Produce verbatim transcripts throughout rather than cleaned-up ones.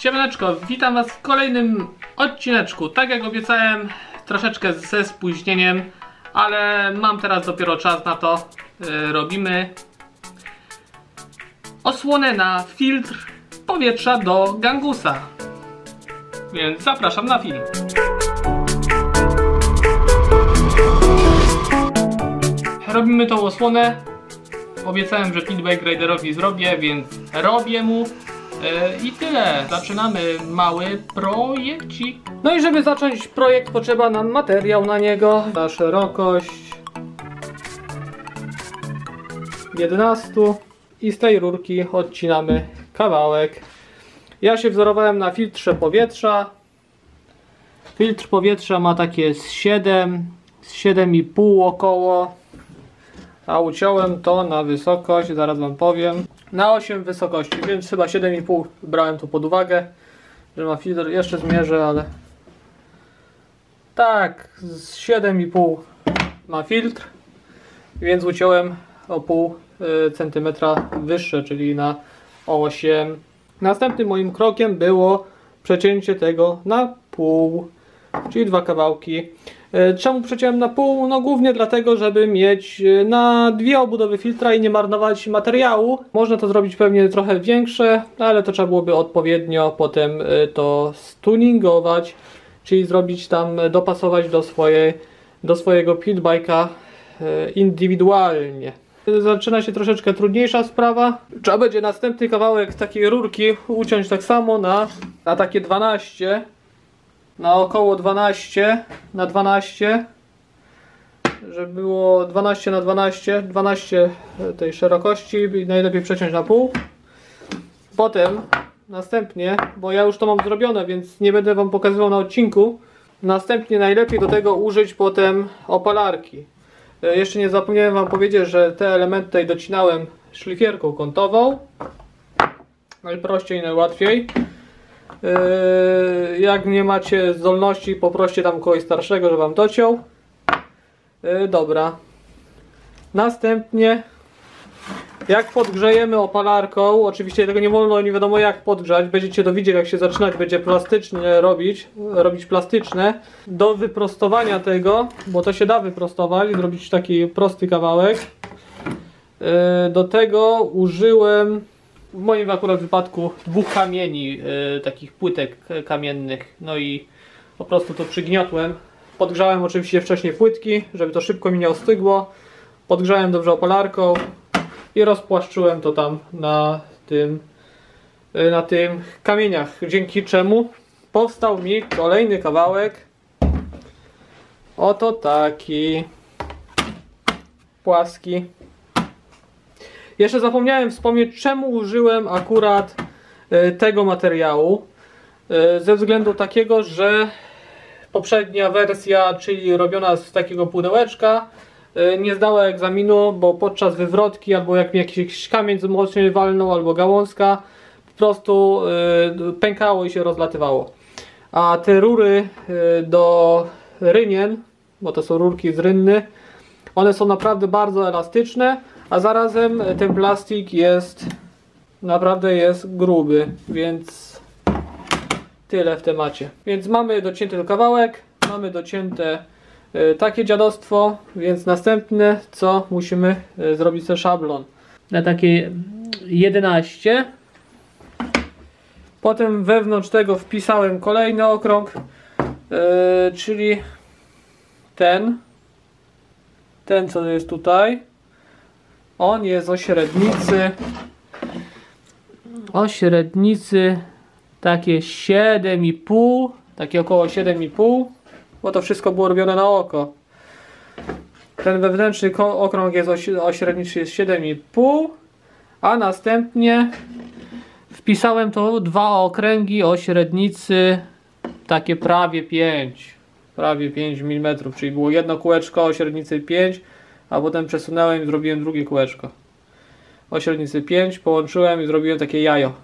Siemaneczko, witam was w kolejnym odcineczku. Tak jak obiecałem, troszeczkę ze spóźnieniem, ale mam teraz dopiero czas na to. Yy, robimy osłonę na filtr powietrza do Gangusa. Więc zapraszam na film. Robimy tą osłonę. Obiecałem, że Pit Bike Riderowi zrobię, więc robię mu. I tyle. Zaczynamy mały projekcik. No i żeby zacząć projekt, potrzeba nam materiał na niego. Na szerokość jedenaście i z tej rurki odcinamy kawałek. Ja się wzorowałem na filtrze powietrza. Filtr powietrza ma takie z siedem, z siedem i pół około. A uciąłem to na wysokość, zaraz wam powiem, na osiem wysokości, więc chyba siedem i pół brałem tu pod uwagę, że ma filtr, jeszcze zmierzę, ale tak, z siedem i pół ma filtr, więc uciąłem o pół centymetra wyższe, czyli na osiem. Następnym moim krokiem było przecięcie tego na pół, czyli dwa kawałki. Czemu przeciąłem na pół? No głównie dlatego, żeby mieć na dwie obudowy filtra i nie marnować materiału. Można to zrobić pewnie trochę większe, ale to trzeba byłoby odpowiednio potem to stuningować, czyli zrobić tam, dopasować do swojej, do swojego pit bike'a indywidualnie. Zaczyna się troszeczkę trudniejsza sprawa. Trzeba będzie następny kawałek takiej rurki uciąć tak samo na, na takie dwanaście. Na około dwanaście na dwanaście, żeby było dwanaście na dwanaście, dwanaście tej szerokości i najlepiej przeciąć na pół. Potem następnie, bo ja już to mam zrobione, więc nie będę wam pokazywał na odcinku, następnie najlepiej do tego użyć potem opalarki. Jeszcze nie zapomniałem wam powiedzieć, że te elementy tutaj docinałem szlifierką kątową. Najprościej, najłatwiej. Yy, jak nie macie zdolności, poproście tam kogoś starszego, żeby wam dociął. Yy, dobra. Następnie, jak podgrzejemy opalarką, oczywiście tego nie wolno nie wiadomo jak podgrzać, będziecie to widzieć, jak się zaczynać będzie plastycznie robić, robić plastyczne. Do wyprostowania tego, bo to się da wyprostować, zrobić taki prosty kawałek. Yy, do tego użyłem w moim akurat wypadku dwóch kamieni, yy, takich płytek kamiennych, no i po prostu to przygniotłem. Podgrzałem oczywiście wcześniej płytki, żeby to szybko mi nie ostygło. Podgrzałem dobrze opalarką i rozpłaszczyłem to tam na tym, yy, na tym kamieniach, dzięki czemu powstał mi kolejny kawałek. Oto taki płaski. Jeszcze zapomniałem wspomnieć, czemu użyłem akurat y, tego materiału. Y, ze względu takiego, że poprzednia wersja, czyli robiona z takiego pudełeczka, y, nie zdała egzaminu, bo podczas wywrotki albo jak mi jakiś kamień mocniej walnął, albo gałązka, po prostu y, pękało i się rozlatywało. A te rury y, do rynien, bo to są rurki z rynny, one są naprawdę bardzo elastyczne. A zarazem ten plastik jest naprawdę jest gruby, więc tyle w temacie. Więc mamy docięty kawałek, mamy docięte y, takie dziadostwo, więc następne co musimy y, zrobić sobie szablon. Na takie jedenaście. Potem wewnątrz tego wpisałem kolejny okrąg, y, czyli ten, ten co jest tutaj. On jest o średnicy, o średnicy takie siedem i pół, takie około siedem i pół, bo to wszystko było robione na oko. Ten wewnętrzny okrąg jest o, o średnicy jest siedem i pół, a następnie wpisałem to dwa okręgi o średnicy takie prawie pięć, prawie pięć milimetrów, czyli było jedno kółeczko o średnicy pięć, a potem przesunąłem i zrobiłem drugie kółeczko o średnicy pięć, połączyłem i zrobiłem takie jajo.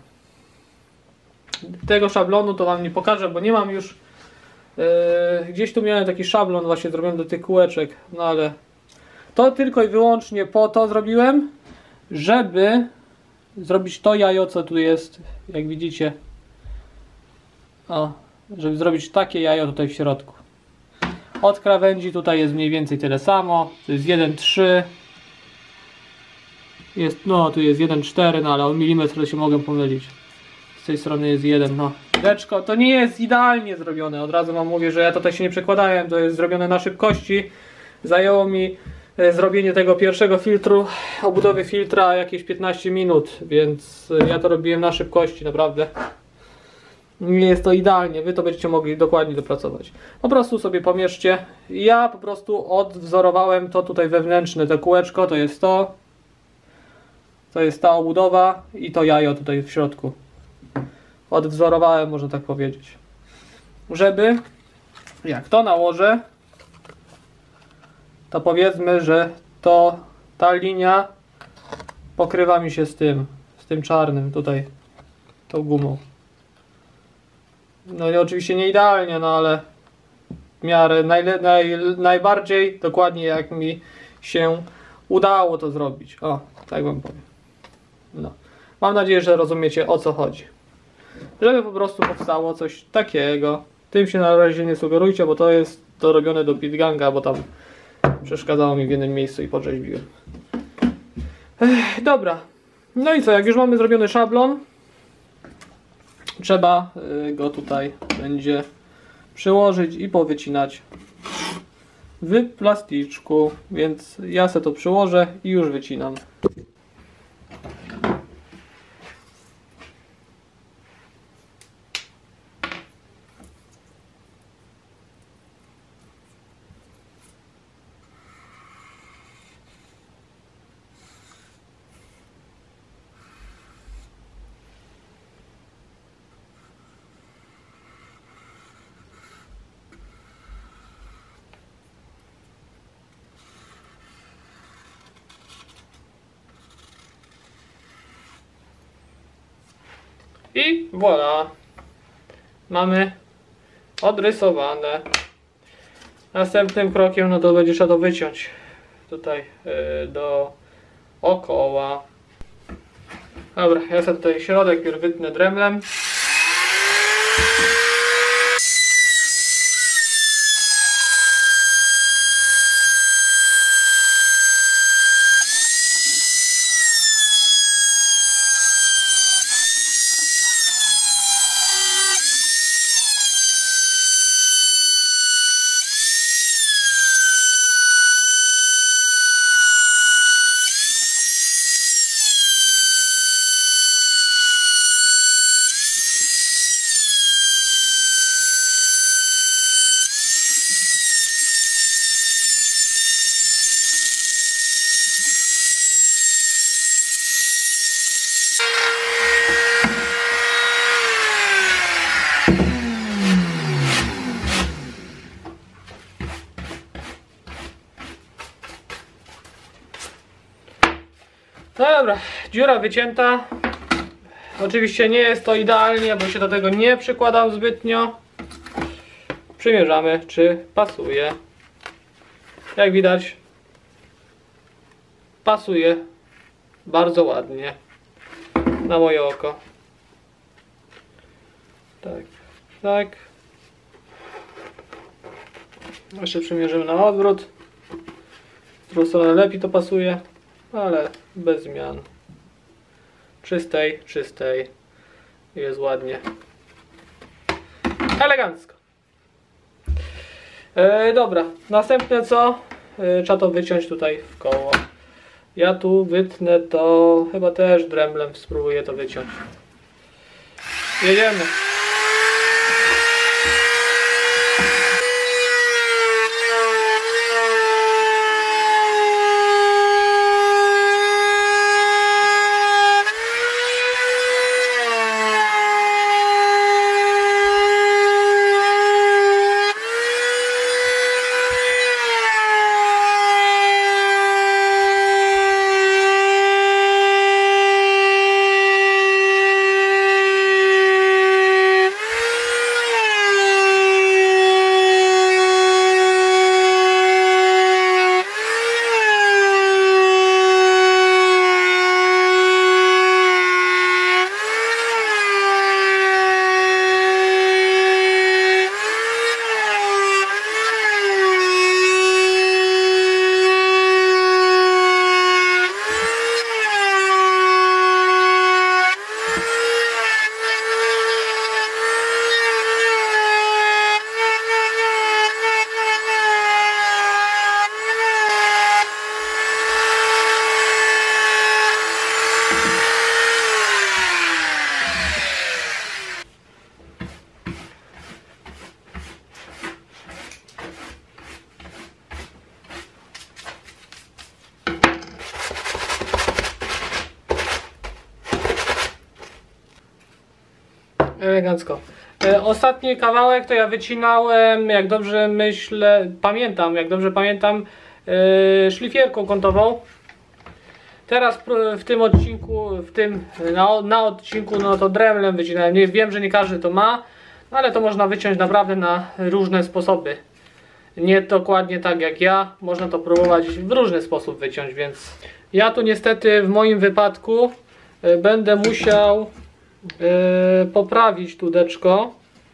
Tego szablonu to wam nie pokażę, bo nie mam już yy, gdzieś tu miałem taki szablon właśnie zrobiony do tych kółeczek, no ale to tylko i wyłącznie po to zrobiłem, żeby zrobić to jajo, co tu jest, jak widzicie, O, żeby zrobić takie jajo tutaj w środku. Od krawędzi tutaj jest mniej więcej tyle samo. To jest jeden trzy. Jest, no tu jest jeden cztery, no ale o milimetr to się mogę pomylić. Z tej strony jest jeden, no. Deczko, to nie jest idealnie zrobione. Od razu wam mówię, że ja tutaj się nie przekładałem. To jest zrobione na szybkości. Zajęło mi e, zrobienie tego pierwszego filtru, obudowy filtra jakieś piętnaście minut, więc e, ja to robiłem na szybkości, naprawdę. Nie jest to idealnie, wy to będziecie mogli dokładnie dopracować. Po prostu sobie pomierzcie. Ja po prostu odwzorowałem to tutaj wewnętrzne, to kółeczko, to jest to. To jest ta obudowa i to jajo tutaj w środku. Odwzorowałem, można tak powiedzieć. Żeby, jak to nałożę, to powiedzmy, że to ta linia pokrywa mi się z tym, z tym czarnym tutaj, tą gumą. No i oczywiście nie idealnie, no ale w miarę najle, naj, najbardziej dokładnie jak mi się udało to zrobić. O, tak wam powiem. No. Mam nadzieję, że rozumiecie, o co chodzi. Żeby po prostu powstało coś takiego. Tym się na razie nie sugerujcie, bo to jest dorobione do Bitganga, bo tam przeszkadzało mi w jednym miejscu i podrzeźbiłem. Ech, dobra. No i co, jak już mamy zrobiony szablon, trzeba go tutaj będzie przyłożyć i powycinać w plasticzku, więc ja se to przyłożę i już wycinam. I voilà, mamy odrysowane. Następnym krokiem no to będzie trzeba to wyciąć tutaj yy, do okoła. Dobra, ja sobie tutaj środek pierw wytnę dremlem. No dobra, dziura wycięta. Oczywiście nie jest to idealnie, bo się do tego nie przykładam zbytnio. Przymierzamy, czy pasuje. Jak widać, pasuje bardzo ładnie na moje oko. Tak, tak. Jeszcze przymierzymy na odwrót. Z drugą stronę lepiej to pasuje, ale bez zmian. Czystej, czystej. Jest ładnie. Elegancko. E, dobra, następne co? E, trzeba to wyciąć tutaj w koło. Ja tu wytnę to chyba też dremlem, spróbuję to wyciąć. Jedziemy. elegancko. E, ostatni kawałek to ja wycinałem, jak dobrze myślę, pamiętam, jak dobrze pamiętam, e, szlifierką kątową. Teraz w tym odcinku, w tym, na, na odcinku, no to dremlem wycinałem. Nie, wiem, że nie każdy to ma, no ale to można wyciąć naprawdę na różne sposoby. Nie dokładnie tak jak ja, można to próbować w różny sposób wyciąć, więc ja tu niestety w moim wypadku y, będę musiał y, poprawić tudeczko.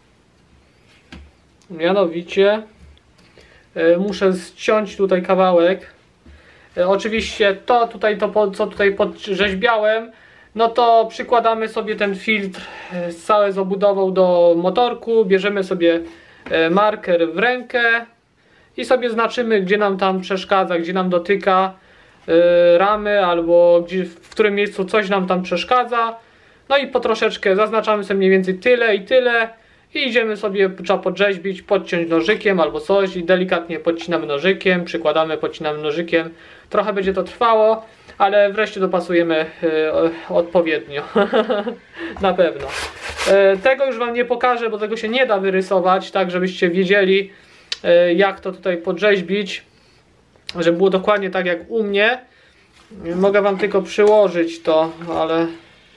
Mianowicie y, muszę ściąć tutaj kawałek. Y, oczywiście to tutaj, to co tutaj podrzeźbiałem, no to przykładamy sobie ten filtr y, cały z obudową do motorku, bierzemy sobie y, marker w rękę i sobie znaczymy, gdzie nam tam przeszkadza, gdzie nam dotyka yy, ramy, albo gdzie, w którym miejscu coś nam tam przeszkadza. No i po troszeczkę zaznaczamy sobie mniej więcej tyle i tyle i idziemy sobie, trzeba podrzeźbić, podciąć nożykiem albo coś i delikatnie podcinamy nożykiem, przykładamy, podcinamy nożykiem. Trochę będzie to trwało, ale wreszcie dopasujemy yy, odpowiednio. Na pewno. Yy, tego już wam nie pokażę, bo tego się nie da wyrysować, tak żebyście wiedzieli, jak to tutaj podrzeźbić, żeby było dokładnie tak jak u mnie. Mogę wam tylko przyłożyć to, ale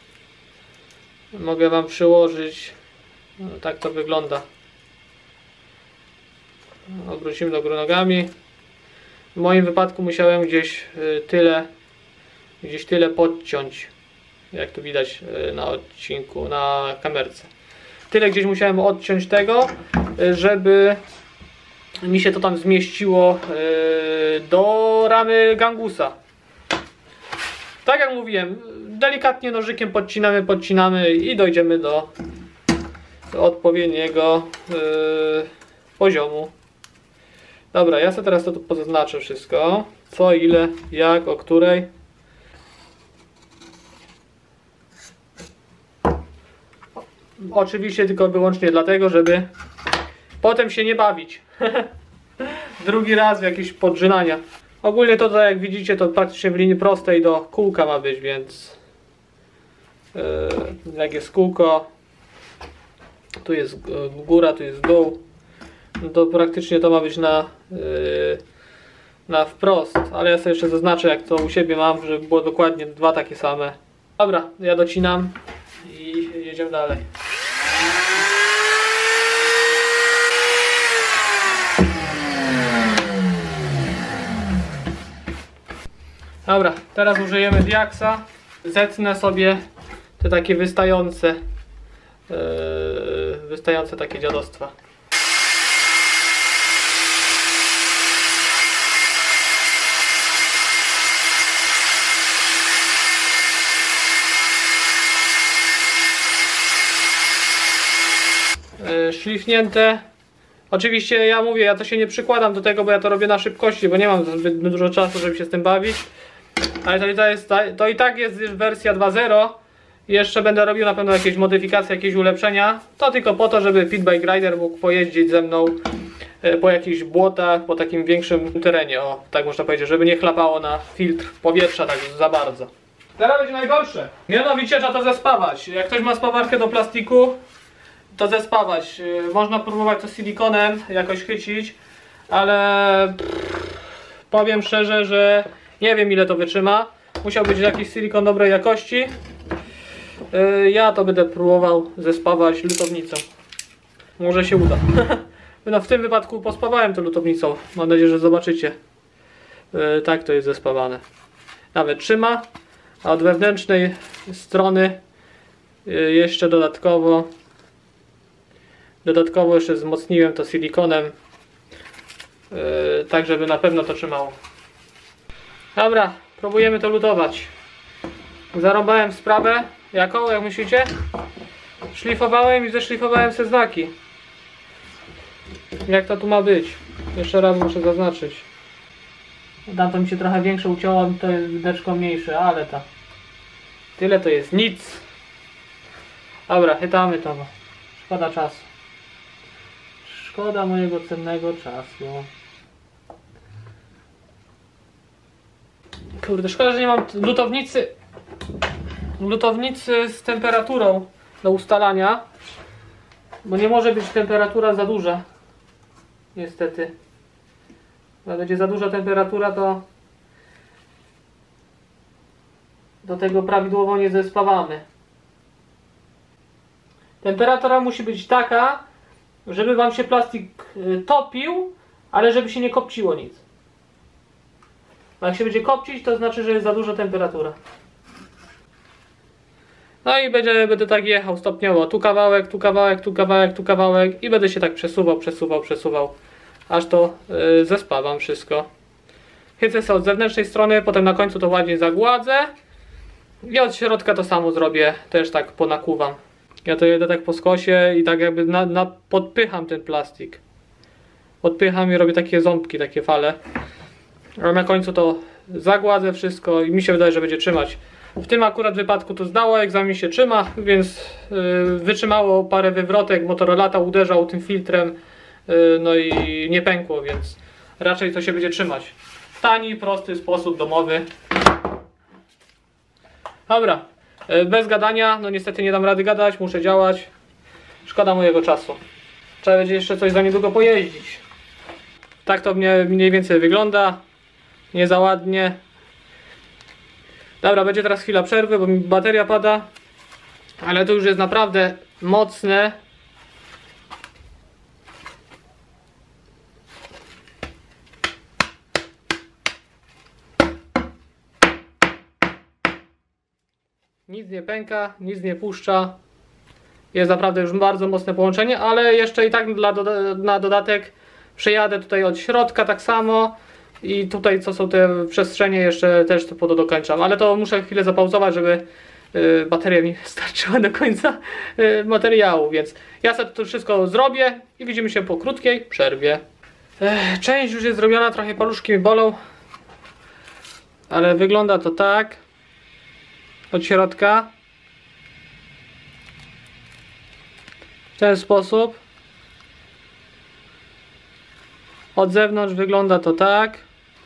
mogę wam przyłożyć, no, tak to wygląda. Obrócimy do góry nogami. W moim wypadku musiałem gdzieś tyle gdzieś tyle podciąć, jak tu widać na odcinku, na kamerce. Tyle gdzieś musiałem odciąć tego, żeby mi się to tam zmieściło yy, do ramy gangusa. Tak jak mówiłem, delikatnie nożykiem podcinamy, podcinamy i dojdziemy do, do odpowiedniego yy, poziomu. Dobra, ja sobie teraz to tu pozaznaczę wszystko. Co, ile, jak, o której. Oczywiście tylko wyłącznie dlatego, żeby potem się nie bawić. Drugi raz w jakieś podrzynania. Ogólnie to, to jak widzicie, to praktycznie w linii prostej do kółka ma być, więc yy, jak jest kółko, tu jest góra, tu jest dół, no to praktycznie to ma być na, yy, na wprost. Ale ja sobie jeszcze zaznaczę, jak to u siebie mam, żeby było dokładnie dwa takie same. Dobra, ja docinam i jedziemy dalej. Dobra, teraz użyjemy diaksa. Zetnę sobie te takie wystające, yy, wystające takie dziadostwa. Yy, szlifnięte. Oczywiście ja mówię, ja to się nie przykładam do tego, bo ja to robię na szybkości, bo nie mam zbyt dużo czasu, żeby się z tym bawić. Ale to i, tak jest, to i tak jest wersja dwa zero. Jeszcze będę robił na pewno jakieś modyfikacje, jakieś ulepszenia. To tylko po to, żeby Pit Bike Rider mógł pojeździć ze mną po jakichś błotach, po takim większym terenie. O, tak można powiedzieć, żeby nie chlapało na filtr powietrza tak za bardzo. Teraz będzie najgorsze. Mianowicie trzeba to zespawać. Jak ktoś ma spawarkę do plastiku, to zespawać. Można próbować to silikonem jakoś chycić, ale powiem szczerze, że nie wiem, ile to wytrzyma. Musiał być jakiś silikon dobrej jakości. Ja to będę próbował zespawać lutownicą. Może się uda. No, w tym wypadku pospawałem to lutownicą. Mam nadzieję, że zobaczycie. Tak to jest zespawane. Nawet trzyma. A od wewnętrznej strony jeszcze dodatkowo Dodatkowo jeszcze wzmocniłem to silikonem. Tak, żeby na pewno to trzymało. Dobra, próbujemy to lutować. Zarąbałem sprawę. Jaką, jak myślicie? Szlifowałem i zeszlifowałem se znaki. Jak to tu ma być? Jeszcze raz muszę zaznaczyć. Tamto mi się trochę większe ucięło, to jest wydeczko mniejsze, ale ta. Tyle to jest nic. Dobra, chytamy to. Szkoda czasu. Szkoda mojego cennego czasu. Kurde, szkoda, że nie mam lutownicy lutownicy z temperaturą do ustalania, Bo nie może być temperatura za duża. Niestety. Jak będzie za duża temperatura, to do tego prawidłowo nie zespawamy. Temperatura musi być taka, żeby wam się plastik topił, ale żeby się nie kopciło nic. Bo jak się będzie kopcić, to znaczy, że jest za duża temperatura. No i będzie, będę tak jechał stopniowo. Tu kawałek, tu kawałek, tu kawałek, tu kawałek. I będę się tak przesuwał, przesuwał, przesuwał. Aż to yy, zespawam wszystko. Chycę sobie od zewnętrznej strony, potem na końcu to ładnie zagładzę. I od środka to samo zrobię. Też tak ponakuwam. Ja to jedę tak po skosie i tak jakby na, na, podpycham ten plastik. Podpycham i robię takie ząbki, takie fale. A na końcu to zagładzę wszystko i mi się wydaje, że będzie trzymać. W tym akurat wypadku to zdało, egzamin się trzyma, więc yy, wytrzymało parę wywrotek, motor latał, uderzał tym filtrem, yy, no i nie pękło, więc raczej to się będzie trzymać. Tani, prosty sposób domowy. Dobra, yy, bez gadania, no niestety nie dam rady gadać, muszę działać. Szkoda mojego czasu. Trzeba będzie jeszcze coś za niedługo pojeździć. Tak to mnie mniej więcej wygląda. Nie za ładnie. Dobra, będzie teraz chwila przerwy, bo mi bateria pada. Ale to już jest naprawdę mocne. Nic nie pęka, nic nie puszcza. Jest naprawdę już bardzo mocne połączenie, ale jeszcze i tak dla doda na dodatek przejadę tutaj od środka tak samo. I tutaj co są te przestrzenie jeszcze też to podokończam, ale to muszę chwilę zapauzować, żeby y, bateria mi starczyła do końca y, materiału, więc ja sobie to wszystko zrobię i widzimy się po krótkiej przerwie. Ech, część już jest zrobiona, trochę paluszki mi bolą, ale wygląda to tak od środka w ten sposób. Od zewnątrz wygląda to tak.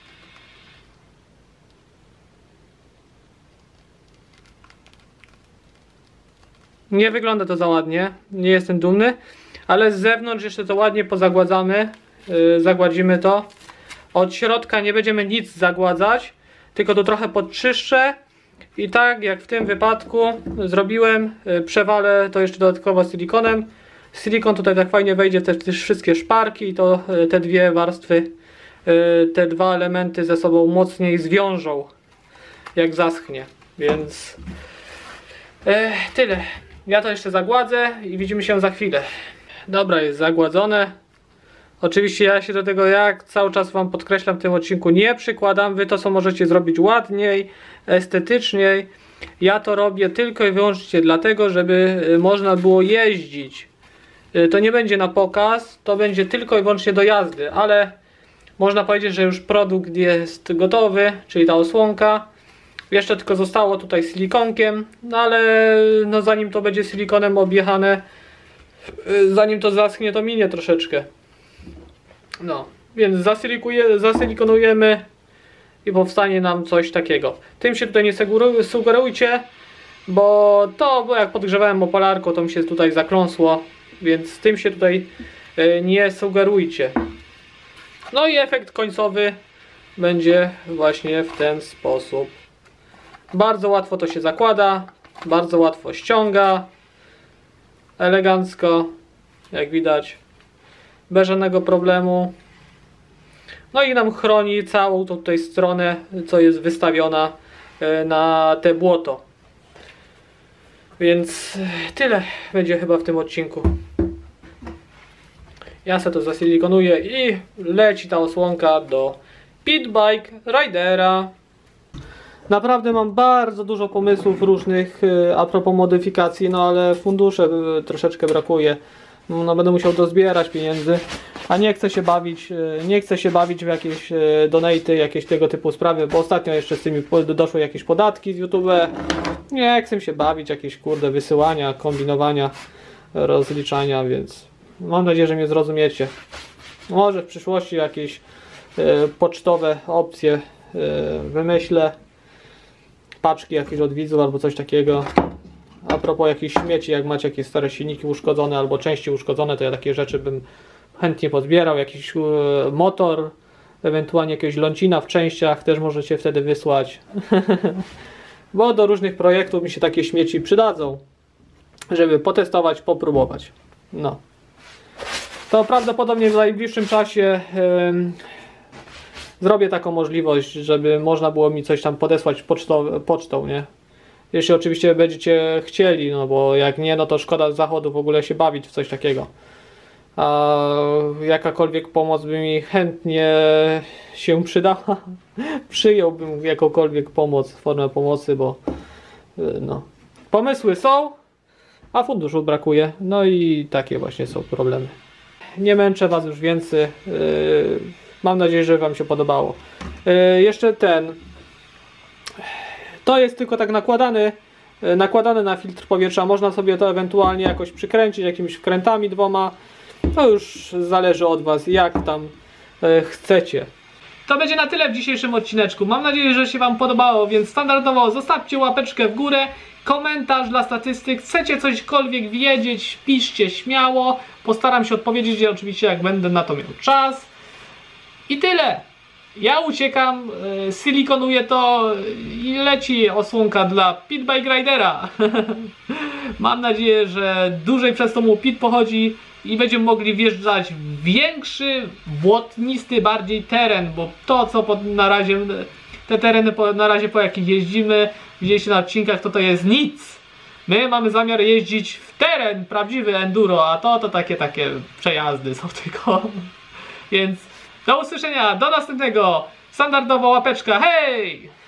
Nie wygląda to za ładnie, nie jestem dumny, ale z zewnątrz jeszcze to ładnie pozagładzamy, yy, zagładzimy to. Od środka nie będziemy nic zagładzać, tylko to trochę podczyszczę i tak jak w tym wypadku zrobiłem, yy, przewalę to jeszcze dodatkowo silikonem. Silikon tutaj tak fajnie wejdzie w te, te wszystkie szparki i to yy, te dwie warstwy, yy, te dwa elementy ze sobą mocniej zwiążą, jak zaschnie, więc yy, tyle. Ja to jeszcze zagładzę i widzimy się za chwilę. Dobra, jest zagładzone. Oczywiście ja się do tego, jak cały czas wam podkreślam w tym odcinku, nie przykładam. Wy to co możecie zrobić ładniej, estetyczniej. Ja to robię tylko i wyłącznie dlatego, żeby można było jeździć. To nie będzie na pokaz, to będzie tylko i wyłącznie do jazdy, ale można powiedzieć, że już produkt jest gotowy, czyli ta osłonka. Jeszcze tylko zostało tutaj silikonkiem, no ale no zanim to będzie silikonem objechane, zanim to zaschnie, to minie troszeczkę. No, więc zasilikonujemy i powstanie nam coś takiego. Tym się tutaj nie sugerujcie, bo to, bo jak podgrzewałem opalarką, to mi się tutaj zakląsło, więc tym się tutaj nie sugerujcie. No i efekt końcowy będzie właśnie w ten sposób. Bardzo łatwo to się zakłada, bardzo łatwo ściąga, elegancko, jak widać, bez żadnego problemu. No i nam chroni całą tutaj stronę, co jest wystawiona na te błoto. Więc tyle będzie chyba w tym odcinku. Ja sobie to zasilikonuję i leci ta osłonka do Pit Bike Ridera. Naprawdę mam bardzo dużo pomysłów różnych a propos modyfikacji, no ale fundusze troszeczkę brakuje. No będę musiał dozbierać pieniędzy, a nie chcę się bawić, nie chcę się bawić w jakieś donaty, jakieś tego typu sprawy, bo ostatnio jeszcze z tymi doszły jakieś podatki z YouTube. Nie chcę się bawić, jakieś kurde wysyłania, kombinowania, rozliczania, więc mam nadzieję, że mnie zrozumiecie. Może w przyszłości jakieś pocztowe opcje wymyślę. Paczki jakieś od widzów albo coś takiego. a propos jakichś śmieci, jak macie jakieś stare silniki uszkodzone albo części uszkodzone, to ja takie rzeczy bym chętnie pozbierał. Jakiś motor, ewentualnie jakiegoś lącina w częściach też możecie wtedy wysłać. Bo do różnych projektów mi się takie śmieci przydadzą, żeby potestować, popróbować. No. To prawdopodobnie w najbliższym czasie yy, zrobię taką możliwość, żeby można było mi coś tam podesłać pocztą, pocztą, nie? Jeśli oczywiście będziecie chcieli, no bo jak nie, no to szkoda z zachodu w ogóle się bawić w coś takiego. A jakakolwiek pomoc by mi chętnie się przydała, przyjąłbym jakąkolwiek pomoc, formę pomocy, bo no, pomysły są, a funduszów brakuje, no i takie właśnie są problemy. Nie męczę was już więcej, mam nadzieję, że wam się podobało. Jeszcze ten, to jest tylko tak nakładany, nakładane na filtr powietrza, można sobie to ewentualnie jakoś przykręcić jakimiś wkrętami dwoma. To już zależy od was, jak tam e, chcecie. To będzie na tyle w dzisiejszym odcineczku. Mam nadzieję, że się wam podobało, więc standardowo zostawcie łapeczkę w górę, komentarz dla statystyk. Chcecie cośkolwiek wiedzieć, piszcie śmiało. Postaram się odpowiedzieć oczywiście, jak będę na to miał czas. I tyle. Ja uciekam, e, silikonuję to i leci osłonka dla Pit Bike Ridera. Mam nadzieję, że dłużej przez to mu Pit pochodzi i będziemy mogli wjeżdżać w większy, błotnisty bardziej teren, bo to co pod, na razie, te tereny po, na razie po jakich jeździmy, widzieliście na odcinkach, to to jest nic. My mamy zamiar jeździć w teren, prawdziwy enduro, a to to takie takie przejazdy są tylko. Więc do usłyszenia, do następnego, standardowa łapeczka, hej!